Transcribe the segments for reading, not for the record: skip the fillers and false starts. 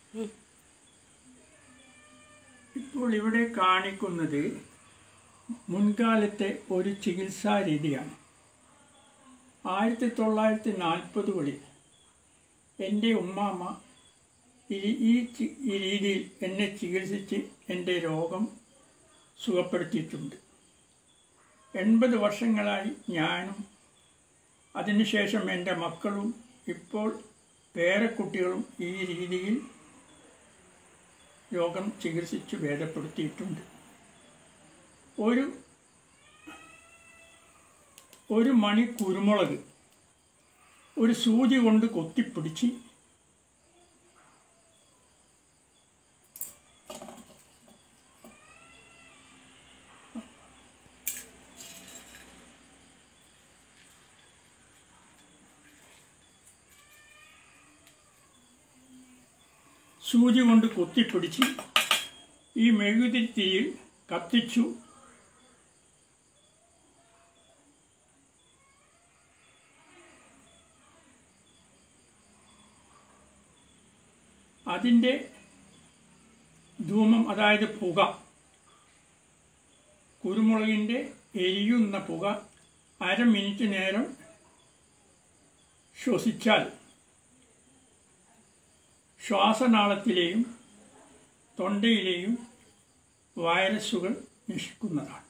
ഇപ്പോൾ ഇവിടെ കാണിക്കുന്നത് മുൻകാലത്തെ ഒരു ചികിത്സാ രീതിയാണ്. 1940കളിൽ എൻ്റെ ഉമ്മാമ്മ ഈ രീതിയിൽ എന്നെ ചികിത്സിച്ച് എൻ്റെ രോഗം സുഖപ്പെടുത്തിയിട്ടുണ്ട്. 80 വർഷങ്ങളായി ഞാനും അതിനുശേഷം എൻ്റെ മക്കളും ഇപ്പോൾ പേരക്കുട്ടികളും ഈ രീതിയിൽ രോഗം ചികിത്സിച്ച് ഭേദപ്പെടുത്തിയിട്ടുണ്ട്. ഒരു മണി കുരുമുളക് ഒരു സൂചി കൊണ്ട് കൊത്തിപ്പിടിച്ച് ഈ മെഴുകുതിരിയിൽ കത്തിച്ചു. അതിൻ്റെ ധൂമം, അതായത് പുക, കുരുമുളകിൻ്റെ എരിയുന്ന പുക 1/2 മിനിറ്റ് നേരം ശ്വസിച്ചാൽ ശ്വാസനാളത്തിലെയും തൊണ്ടയിലെയും വൈറസുകൾ നശിക്കുന്നതാണ്.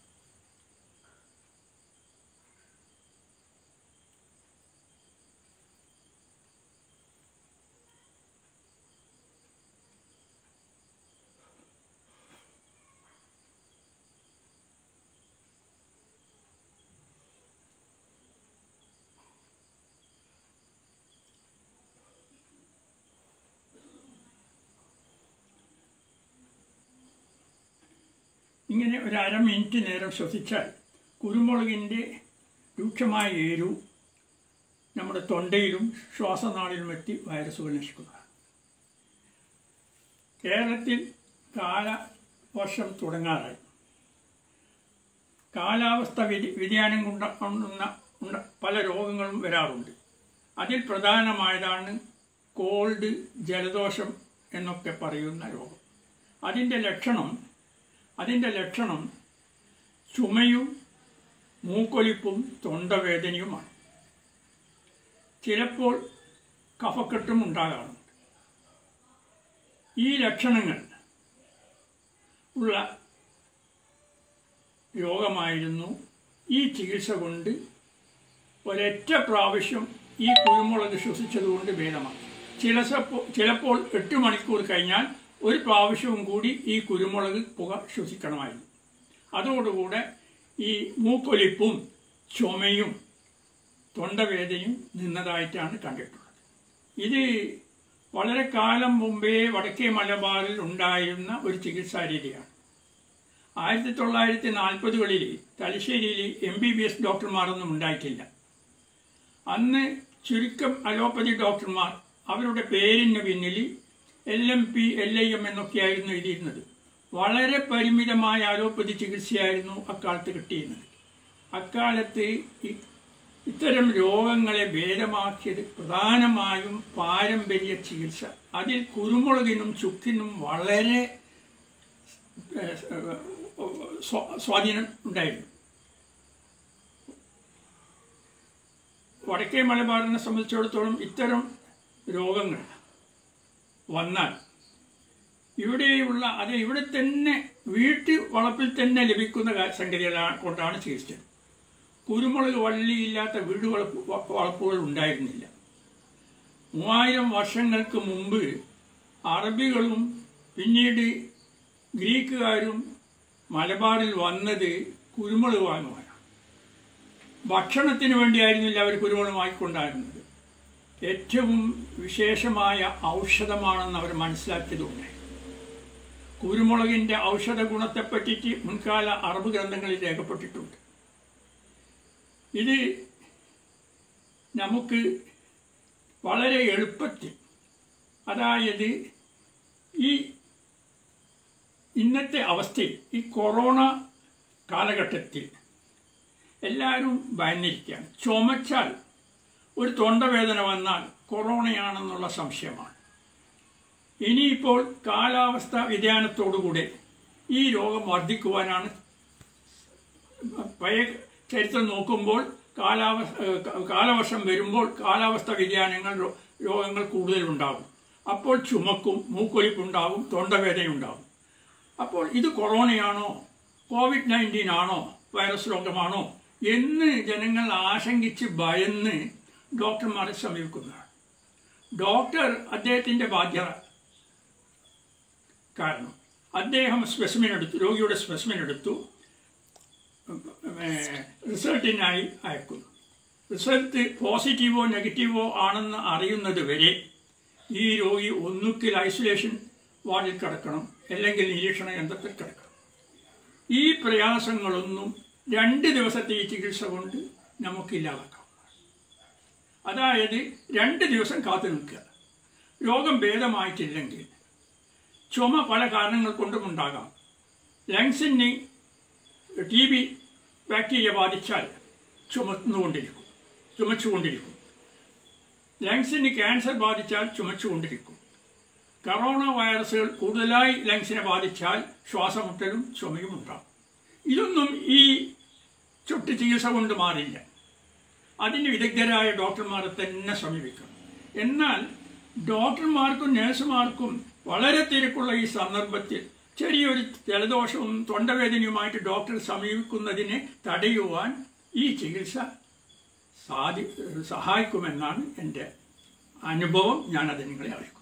ഇങ്ങനെ 1/2 മിനിറ്റ് നേരം ശ്വസിച്ചാൽ കുരുമുളകിൻ്റെ രൂക്ഷമായ എരു നമ്മുടെ തൊണ്ടയിലും ശ്വാസനാളിലും എത്തി വൈറസുകൾ നശിക്കുന്നതാണ്. കേരളത്തിൽ കാലവർഷം തുടങ്ങാറായി. കാലാവസ്ഥ വ്യതിയാനം കൊണ്ടുള്ള പല രോഗങ്ങളും വരാറുണ്ട്. അതിൽ പ്രധാനമായതാണ് കോൾഡ്, ജലദോഷം എന്നൊക്കെ പറയുന്ന രോഗം. അതിൻ്റെ ലക്ഷണം ചുമയും മൂക്കൊലിപ്പും തൊണ്ടവേദനയുമാണ്. ചിലപ്പോൾ കഫക്കെട്ടും ഉണ്ടാകാറുണ്ട്. ഈ ലക്ഷണങ്ങൾ ഉള്ള രോഗമായിരുന്നു ഈ ചികിത്സ കൊണ്ട് ഒരൊറ്റ പ്രാവശ്യം ഈ കുരുമുളക് ശ്വസിച്ചതുകൊണ്ട് ഭേദമാണ്. ചിലപ്പോൾ 8 മണിക്കൂർ കഴിഞ്ഞാൽ ഒരു പ്രാവശ്യവും കൂടി ഈ കുരുമുളക് പുക ശ്വസിക്കണമായിരുന്നു. അതോടുകൂടെ ഈ മൂക്കൊലിപ്പും ചുമയും തൊണ്ടവേദനയും നിന്നതായിട്ടാണ് കണ്ടിട്ടുള്ളത്. ഇത് വളരെ കാലം മുമ്പേ വടക്കേ മലബാറിൽ ഉണ്ടായിരുന്ന ഒരു ചികിത്സാ രീതിയാണ്. 1940കളിൽ തലശ്ശേരിയിൽ MBBS ഡോക്ടർമാരൊന്നും ഉണ്ടായിട്ടില്ല. അന്ന് ചുരുക്കം അലോപ്പതി ഡോക്ടർമാർ അവരുടെ പേരിന് പിന്നിൽ LMP, LIM എന്നൊക്കെയായിരുന്നു എഴുതിയിരുന്നത്. വളരെ പരിമിതമായ അലോപ്പതി ചികിത്സയായിരുന്നു അക്കാലത്ത് കിട്ടിയിരുന്നത്. അക്കാലത്ത് ഇത്തരം രോഗങ്ങളെ ഭേദമാക്കിയത് പ്രധാനമായും പാരമ്പര്യ ചികിത്സ. അതിൽ കുരുമുളകിനും ചുക്കിനും വളരെ സ്വാധീനം ഉണ്ടായിരുന്നു. വടക്കേ മലബാറിനെ സംബന്ധിച്ചിടത്തോളം ഇത്തരം രോഗങ്ങൾ വന്നാൽ ഇവിടെ തന്നെ വളപ്പിൽ തന്നെ ലഭിക്കുന്ന സംഗതികൾ കൊണ്ടാണ് ചികിത്സിച്ചത്. കുരുമുളക് വള്ളിയില്ലാത്ത വീട് വളപ്പുകൾ ഉണ്ടായിരുന്നില്ല. 3000 വർഷങ്ങൾക്ക് മുമ്പ് അറബികളും പിന്നീട് ഗ്രീക്കുകാരും മലബാറിൽ വന്നത് കുരുമുളക് വാങ്ങുവാനാണ്. ഭക്ഷണത്തിന് വേണ്ടിയായിരുന്നില്ല അവർ കുരുമുളക് വാങ്ങിക്കൊണ്ടായിരുന്നത്. ഏറ്റവും വിശേഷമായ ഔഷധമാണെന്ന് അവർ മനസ്സിലാക്കിയതുകൊണ്ട് കുരുമുളകിൻ്റെ ഔഷധ ഗുണത്തെപ്പറ്റിയിട്ട് മുൻകാല അറബ് ഗ്രന്ഥങ്ങളിൽ രേഖപ്പെട്ടിട്ടുണ്ട്. ഇത് നമുക്ക് വളരെ എളുപ്പത്തിൽ, അതായത് ഇന്നത്തെ അവസ്ഥയിൽ, ഈ കൊറോണ കാലഘട്ടത്തിൽ എല്ലാവരും ഭയന്നിരിക്കുകയാണ്. ചുമച്ചാൽ, ഒരു തൊണ്ടവേദന വന്നാൽ കൊറോണയാണെന്നുള്ള സംശയമാണ്. ഇനിയിപ്പോൾ കാലാവസ്ഥ വ്യതിയാനത്തോടുകൂടെ ഈ രോഗം വർദ്ധിക്കുവാനാണ്. പഴയ ചരിത്രം നോക്കുമ്പോൾ കാലവർഷം വരുമ്പോൾ കാലാവസ്ഥ വ്യതിയാനങ്ങൾ രോഗങ്ങൾ കൂടുതലുണ്ടാകും. അപ്പോൾ ചുമക്കും, മൂക്കൊലിപ്പുണ്ടാകും, തൊണ്ടവേദനയുണ്ടാകും. അപ്പോൾ ഇത് കൊറോണയാണോ COVID-19 ആണോ വൈറസ് രോഗമാണോ എന്ന് ജനങ്ങൾ ആശങ്കിച്ച് ഭയന്ന് ഡോക്ടർമാരെ സമീപിക്കുന്നതാണ്. ഡോക്ടർ അദ്ദേഹത്തിൻ്റെ ബാധ്യത കാരണം അദ്ദേഹം സ്പെസിമെൻ എടുത്തു, രോഗിയുടെ സ്പെസിമെൻ എടുത്തു, റിസൾട്ടിനായി അയക്കുന്നു. റിസൾട്ട് പോസിറ്റീവോ നെഗറ്റീവോ ആണെന്ന് അറിയുന്നത് വരെ ഈ രോഗി ഒന്നുകിൽ ഐസൊലേഷൻ വാർഡിൽ കിടക്കണം, അല്ലെങ്കിൽ നിരീക്ഷണ കേന്ദ്രത്തിൽ കിടക്കണം. ഈ പ്രയാസങ്ങളൊന്നും 2 ദിവസത്തെ ഈ ചികിത്സ കൊണ്ട് നമുക്കില്ലാതാക്കാം. അതായത് 2 ദിവസം കാത്തു നിൽക്കുക. രോഗം ഭേദമായിട്ടില്ലെങ്കിൽ ചുമ പല കാരണങ്ങൾ കൊണ്ടും ഉണ്ടാകാം. ലങ്സിന് TB ബാക്ടീരിയ ബാധിച്ചാൽ ചുമച്ചുകൊണ്ടിരിക്കും. ലങ്സിന് ക്യാൻസർ ബാധിച്ചാൽ ചുമച്ചുകൊണ്ടിരിക്കും. കൊറോണ വൈറസുകൾ കൂടുതലായി ലങ്സിനെ ബാധിച്ചാൽ ശ്വാസമുട്ടലും ചുമയും ഉണ്ടാകും. ഇതൊന്നും ഈ ചുട്ടു ചികിത്സ കൊണ്ട് മാറില്ല. അതിന് വിദഗ്ധരായ ഡോക്ടർമാരെ തന്നെ സമീപിക്കണം. എന്നാൽ ഡോക്ടർമാർക്കും നഴ്സുമാർക്കും വളരെ തിരക്കുള്ള ഈ സന്ദർഭത്തിൽ ചെറിയൊരു ജലദോഷവും തൊണ്ടവേദനയുമായിട്ട് ഡോക്ടറെ സമീപിക്കുന്നതിനെ തടയുവാൻ ഈ ചികിത്സ സഹായിക്കുമെന്നാണ് എൻ്റെ അനുഭവം. ഞാനത് നിങ്ങളെ അറിയിക്കും.